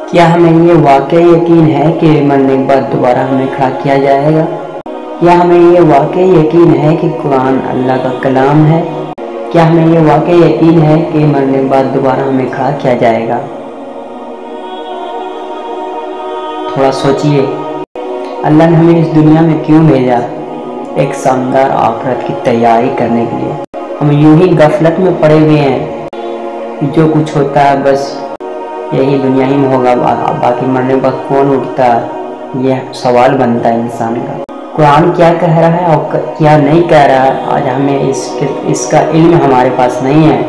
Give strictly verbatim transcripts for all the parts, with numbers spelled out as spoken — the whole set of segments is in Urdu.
کیا ہمیں یہ واقعی یقین ہے کہ مرنے کے بعد دوبارہ ہمیں کھڑا کیا جائے گا؟ کیا ہمیں یہ واقعی یقین ہے کہ قرآن اللہ کا کلام ہے؟ کیا ہمیں یہ واقعی یقین ہے کہ مرنے کے بعد دوبارہ ہمیں کھڑا کیا جائے گا؟ تھوڑا سوچئے، اللہ نے ہمیں اس دنیا میں کیوں بھیجا؟ ایک شاندار آخرت کی تیاری کرنے کے لیے۔ ہم یوں ہی غفلت میں پڑے ہوئے ہیں، جو کچھ ہوتا ہے بس یہی دنیا ہی میں ہوگا، باقی مرنے کے بعد کون اٹھتا ہے؟ یہ سوال بنتا ہے انسان کا۔ قرآن کیا کہہ رہا ہے اور کیا نہیں کہہ رہا ہے، آج ہمیں اس کے اس کا علم ہمارے پاس نہیں ہے۔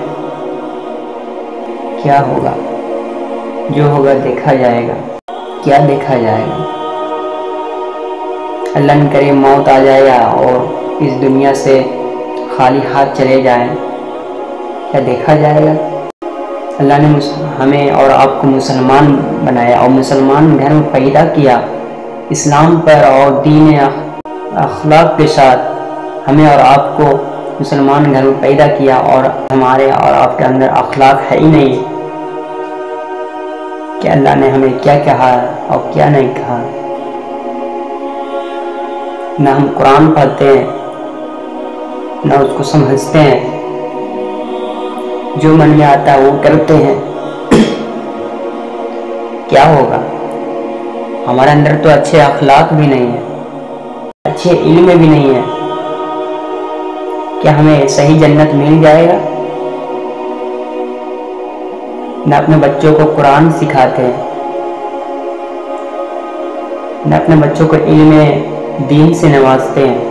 کیا ہوگا؟ جو ہوگا دیکھا جائے گا۔ کیا دیکھا جائے گا؟ اللہ نے کرے موت آ جائے گا اور اس دنیا سے خالی ہاتھ چلے جائیں، کیا دیکھا جائے گا؟ اللہ نے ہمیں اور آپ کو مسلمان بنایا اور مسلمان گھر میں پیدا کیا، اسلام پر اور دین اخلاق کے ساتھ ہمیں اور آپ کو مسلمان گھر میں پیدا کیا، اور ہمارے اور آپ کے اندر اخلاق ہے ہی نہیں کہ اللہ نے ہمیں کیا کہا اور کیا نہیں کہا۔ نہ ہم قرآن پڑھتے ہیں، نہ اس کو سمجھتے ہیں، جو من میں آتا ہے وہ کرتے ہیں۔ کیا ہوگا؟ ہمارے اندر تو اچھے اخلاق بھی نہیں ہیں، اچھے علم بھی نہیں ہے، کیا ہمیں صحیح جنت مل جائے گا؟ نہ اپنے بچوں کو قرآن سکھاتے ہیں، نہ اپنے بچوں کو علم دین سے نوازتے ہیں،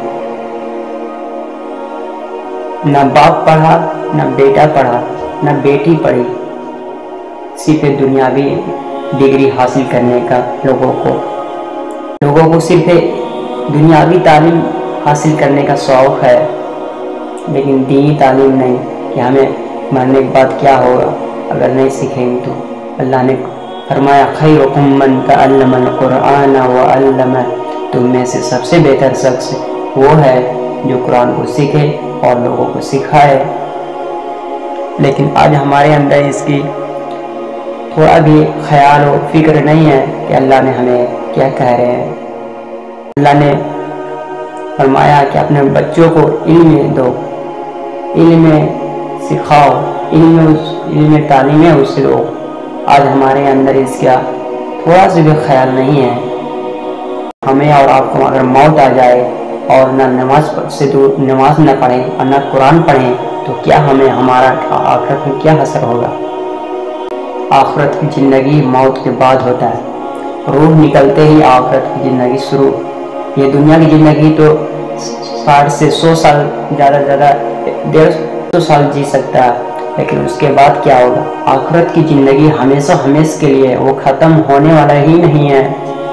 نہ باپ پڑھا، نہ بیٹا پڑھا، نہ بیٹی پڑھی، صرف دنیاوی ڈگری حاصل کرنے کا لوگوں کو لوگوں کو صرف دنیاوی تعلیم حاصل کرنے کا شوق ہے، لیکن دینی تعلیم نہیں کہ ہمیں مرنے کے بعد کیا ہوگا اگر نہیں سیکھیں گے تو۔ اللہ نے فرمایا خیرکم من تعلم القرآن وعلمہ، تم میں سے سب سے بہتر شخص وہ ہے جو قرآن کو سیکھے اور لوگوں کو سکھائے۔ لیکن آج ہمارے اندر اس کی تھوڑا بھی خیال و فکر نہیں ہے کہ اللہ نے ہمیں کیا کہہ رہے ہیں۔ اللہ نے فرمایا کہ اپنے بچوں کو علم دو، علم سکھاؤ، علم علم تعلیم اس سے دو۔ آج ہمارے اندر اس کا تھوڑا سا بھی خیال نہیں ہے۔ ہمیں اور آپ کو اگر موت آ جائے اور نہ نماز سے دور نماز نہ پڑھیں اور نہ قرآن پڑھیں تو کیا ہمیں ہمارا آخرت میں کیا اثر ہوگا؟ آخرت کی زندگی موت کے بعد ہوتا ہے، روح نکلتے ہی آخرت کی زندگی شروع۔ یہ دنیا کی زندگی تو ساٹھ سے سو سال زیادہ زیادہ ڈیڑھ سو سال جی سکتا ہے، لیکن اس کے بعد کیا ہوگا؟ آخرت کی زندگی ہمیشہ ہمیشہ کے لیے، وہ ختم ہونے والا ہی نہیں ہے۔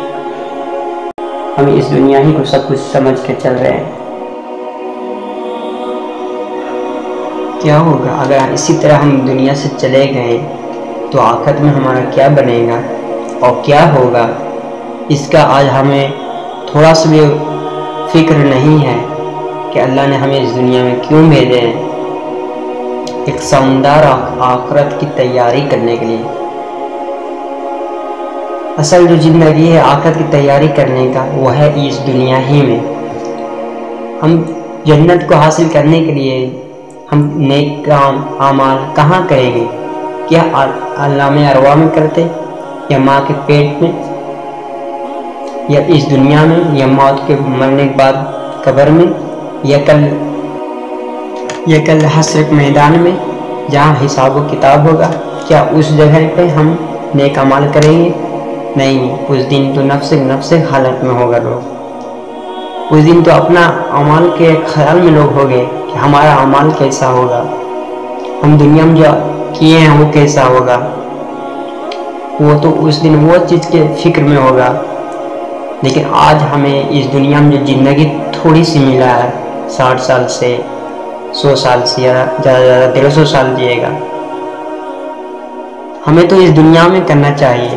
ہم اس دنیا ہی کو سب کچھ سمجھ کے چل رہے ہیں۔ کیا ہوگا اگر اسی طرح ہم دنیا سے چلے گئے تو آخرت میں ہمارا کیا بنے گا اور کیا ہوگا؟ اس کا آج ہمیں تھوڑا سا بھی فکر نہیں ہے کہ اللہ نے ہمیں اس دنیا میں کیوں بھیجے ہیں، ایک شاندار آخرت کی تیاری کرنے کے لیے۔ اصل جو زندگی ہے آخرت کی تیاری کرنے کا وہ ہے اس دنیا ہی میں۔ ہم جنت کو حاصل کرنے کے لیے ہم نیک کام اعمال کہاں کریں گے؟ کیا عالم ارواح میں کرتے، یا ماں کے پیٹ میں، یا اس دنیا میں، یا موت کے مرنے کے بعد قبر میں، یا کل یا کل حشر کے میدان میں جہاں حساب و کتاب ہوگا؟ کیا اس جگہ پہ ہم نیک اعمال کریں گے؟ نہیں، اس دن تو نفس نفس حالت میں ہوگا لوگ۔ اس دن تو اپنا اعمال کے خیال میں لوگ ہوگے کہ ہمارا اعمال کیسا ہوگا، ہم دنیا میں جو کیے ہیں وہ کیسا ہوگا۔ وہ تو اس دن وہ چیز کے فکر میں ہوگا۔ لیکن آج ہمیں اس دنیا میں جو زندگی تھوڑی سی ملا ہے، ساٹھ سال سے سو سال سے زیادہ زیادہ ڈیڑھ سو سال جیے گا، ہمیں تو اس دنیا میں کرنا چاہیے،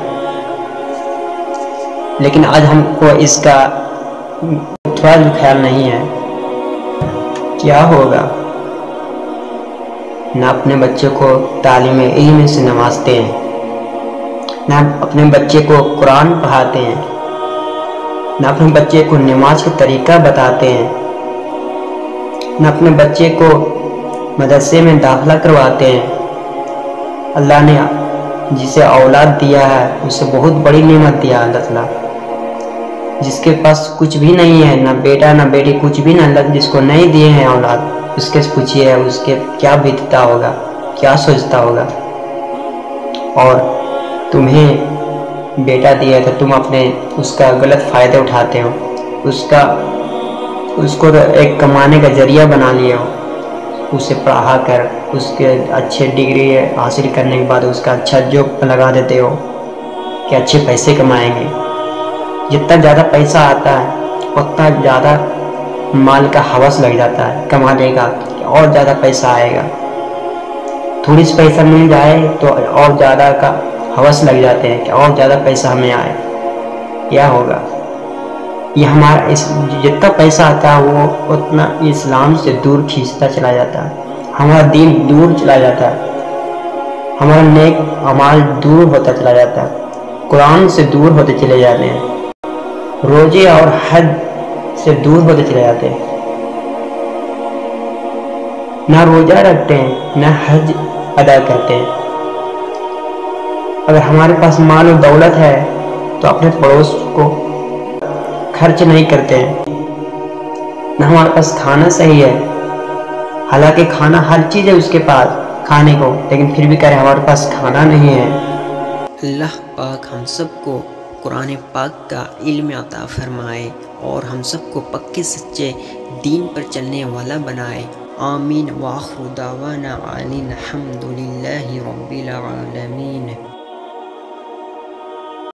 لیکن آج ہم کو اس کا تھوڑا بھی خیال نہیں ہے۔ کیا ہوگا؟ نہ اپنے بچوں کو تعلیم علم سے نوازتے ہیں، نہ اپنے بچے کو قرآن پڑھاتے ہیں، نہ اپنے بچے کو نماز کا طریقہ بتاتے ہیں، نہ اپنے بچے کو مدرسے میں داخلہ کرواتے ہیں۔ اللہ نے جسے اولاد دیا ہے اسے بہت بڑی نعمت دیا اللہ تعالیٰ۔ جس کے پاس کچھ بھی نہیں ہے، نہ بیٹا نہ بیٹی، کچھ بھی نہ، اللہ جس کو نہیں دیے ہیں اولاد، اس کے پوچھیے اس کے کیا بیتتا ہوگا، کیا سوچتا ہوگا۔ اور تمہیں بیٹا دیا تو تم اپنے اس کا غلط فائدہ اٹھاتے ہو، اس کا اس کو ایک کمانے کا ذریعہ بنا لیے ہو، اسے پڑھا کر اس کے اچھے ڈگری حاصل کرنے کے بعد اس کا اچھا جاب لگا دیتے ہو کہ اچھے پیسے کمائیں گے۔ جتنا زیادہ پیسہ آتا ہے اتنا زیادہ مال کا ہوس لگ جاتا ہے کمانے کا، کہ اور زیادہ پیسہ آئے گا۔ تھوڑی سی پیسہ مل جائے تو اور زیادہ کا ہوس لگ جاتے ہیں کہ اور زیادہ پیسہ ہمیں آئے، کیا ہوگا۔ یہ ہمارا اس جتنا پیسہ آتا ہے وہ اتنا اسلام سے دور کھینچتا چلا جاتا ہے، ہمارا دین دور چلا جاتا ہے، ہمارا نیک اعمال دور ہوتا چلا جاتا ہے، قرآن سے دور ہوتے چلے جاتے ہیں، روزے اور حج سے دور ہوتے چلے جاتے ہیں، نہ روزہ رکھتے ہیں نہ حج ادا کرتے ہیں۔ اگر ہمارے پاس مال و دولت ہے تو اپنے پڑوس کو خرچ نہیں کرتے ہیں، نہ ہمارے پاس کھانا صحیح ہے، حالانکہ کھانا ہر چیز ہے اس کے پاس کھانے کو، لیکن پھر بھی کہہ رہے ہمارے پاس کھانا نہیں ہے۔ اللہ پاک ہم سب کو قرآن پاک کا علم عطا فرمائے اور ہم سب کو پکے سچے دین پر چلنے والا بنائے۔ آمین۔ وآخر دعوانا ان الحمد للہ رب العالمین۔